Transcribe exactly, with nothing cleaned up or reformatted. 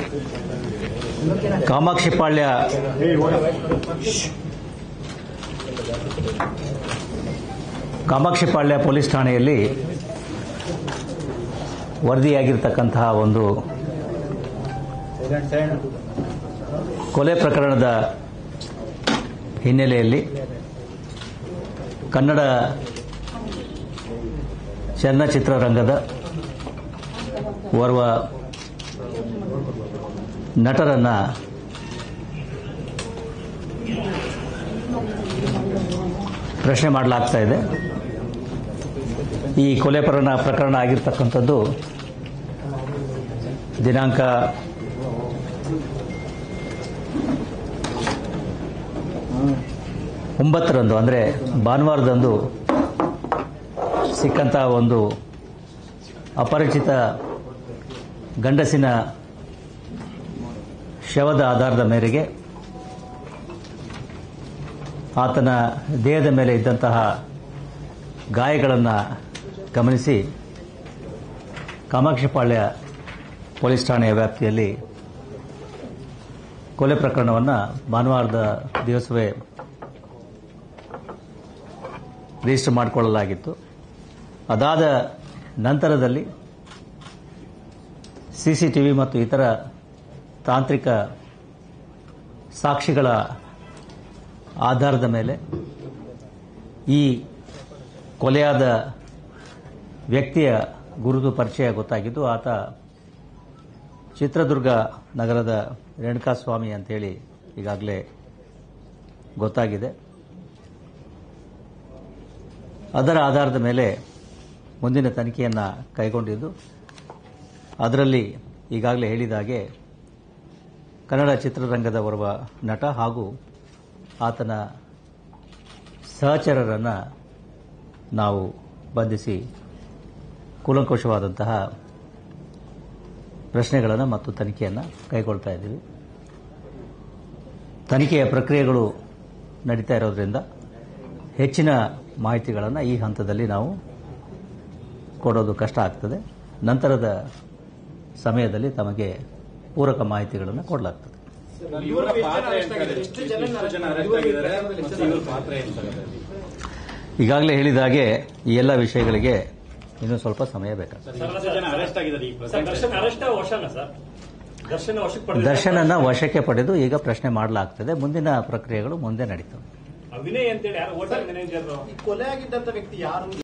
Kamakshipalya Kamakshipalya police ಠಾಣೆಯಲ್ಲಿ ವರದಿಯಾಗಿರ್ತಕ್ಕಂತಹ ಒಂದು ಕೊಲೆ ಪ್ರಕರಣದ ಹಿನ್ನೆಲೆಯಲ್ಲಿ ಕನ್ನಡ ಚಲನಚಿತ್ರರಂಗದ ಓರ್ವ ನಟರನ್ನ ಪ್ರಶ್ನೆ ಮಾಡಲಾಗ್ತಾ ಇದೆ. ಈ ಕೊಲೆ ಪ್ರಕರಣ ಪ್ರಕರಣ ಆಗಿರ್ತಕ್ಕಂಥದ್ದು ದಿನಾಂಕ ಒಂಬತ್ತರಂದು ಅಂದರೆ ಭಾನುವಾರದಂದು ಸಿಕ್ಕಂತಹ ಒಂದು ಅಪರಿಚಿತ ಗಂಡಸಿನ ಶವದ ಆಧಾರದ ಮೇರೆಗೆ ಆತನ ದೇಹದ ಮೇಲೆ ಇದ್ದಂತಹ ಗಾಯಗಳನ್ನು ಗಮನಿಸಿ ಕಾಮಾಕ್ಷಿಪಾಳ್ಯ ಪೊಲೀಸ್ ಠಾಣೆಯ ವ್ಯಾಪ್ತಿಯಲ್ಲಿ ಕೊಲೆ ಪ್ರಕರಣವನ್ನು ಭಾನುವಾರದ ದಿವಸವೇ ರಿಜಿಸ್ಟರ್ ಮಾಡಿಕೊಳ್ಳಲಾಗಿತ್ತು. ಅದಾದ ನಂತರದಲ್ಲಿ ಸಿಸಿಟಿವಿ ಮತ್ತು ಇತರ ತಾಂತ್ರಿಕ ಸಾಕ್ಷಿಗಳ ಆಧಾರದ ಮೇಲೆ ಈ ಕೊಲೆಯಾದ ವ್ಯಕ್ತಿಯ ಗುರುತು ಪರಿಚಯ ಗೊತ್ತಾಗಿದ್ದು, ಆತ ಚಿತ್ರದುರ್ಗ ನಗರದ ರೇಣುಕಾಸ್ವಾಮಿ ಅಂತೇಳಿ ಈಗಾಗಲೇ ಗೊತ್ತಾಗಿದೆ. ಅದರ ಆಧಾರದ ಮೇಲೆ ಮುಂದಿನ ತನಿಖೆಯನ್ನು ಕೈಗೊಂಡಿದ್ದು, ಅದರಲ್ಲಿ ಈಗಾಗಲೇ ಹೇಳಿದ ಹಾಗೆ ಕನ್ನಡ ಚಿತ್ರರಂಗದ ಓರ್ವ ನಟ ಹಾಗೂ ಆತನ ಸಹಚರರನ್ನು ನಾವು ಬಂಧಿಸಿ ಕೂಲಂಕುಷವಾದಂತಹ ಪ್ರಶ್ನೆಗಳನ್ನು ಮತ್ತು ತನಿಖೆಯನ್ನು ಕೈಗೊಳ್ತಾ ಇದ್ದೀವಿ. ತನಿಖೆಯ ಪ್ರಕ್ರಿಯೆಗಳು ನಡೀತಾ ಇರೋದ್ರಿಂದ ಹೆಚ್ಚಿನ ಮಾಹಿತಿಗಳನ್ನು ಈ ಹಂತದಲ್ಲಿ ನಾವು ಕೊಡೋದು ಕಷ್ಟ ಆಗ್ತದೆ. ನಂತರದ ಸಮಯದಲ್ಲಿ ತಮಗೆ ಪೂರಕ ಮಾಹಿತಿಗಳನ್ನು ಕೊಡಲಾಗ್ತದೆ. ಈಗಾಗಲೇ ಹೇಳಿದ ಹಾಗೆ ಈ ಎಲ್ಲ ವಿಷಯಗಳಿಗೆ ಇನ್ನೂ ಸ್ವಲ್ಪ ಸಮಯ ಬೇಕಾಗ್ತದೆ. ದರ್ಶನನ್ನ ವಶಕ್ಕೆ ಪಡೆದು ಈಗ ಪ್ರಶ್ನೆ ಮಾಡಲಾಗ್ತದೆ. ಮುಂದಿನ ಪ್ರಕ್ರಿಯೆಗಳು ಮುಂದೆ ನಡೀತವೆ. ವಿನಯ್ ಅಂತೇಳಿ ಯಾರು ಹೋಟೆಲ್ ಮ್ಯಾನೇಜರ್ ಕೊಲೆ ಆಗಿದ್ದಂತ ವ್ಯಕ್ತಿ ಯಾರು?